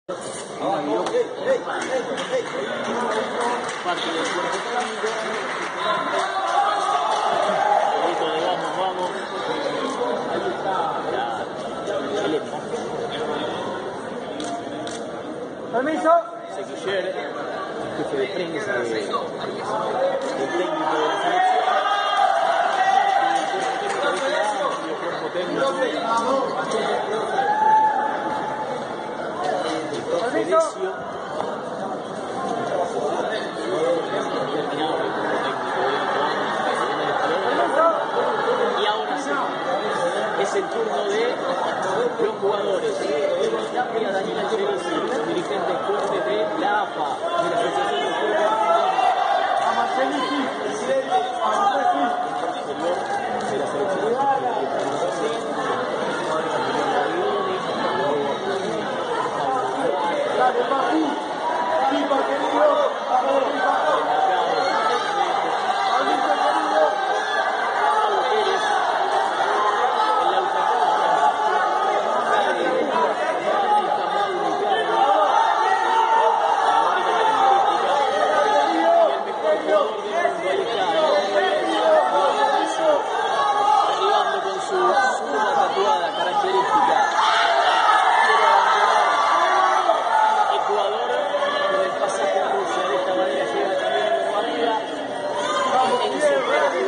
Parte del cuerpo técnico. Grito de vamos, vamos. Ahí está el EMO. Permiso. Sequiller, jefe de prensa del técnico de la selección. Y ahora sí, es el turno de los jugadores. Tapia, Daniel Ceresi, dirigente fuerte de la AFA, de la Asociación de Fútbol de la selección.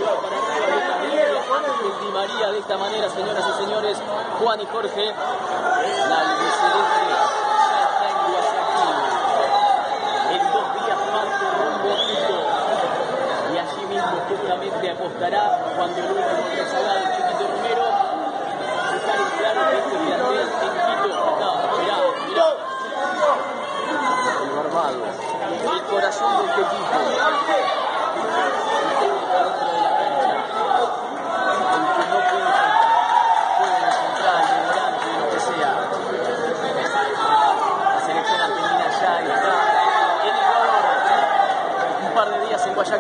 De esta manera, señoras y señores, Juan y Jorge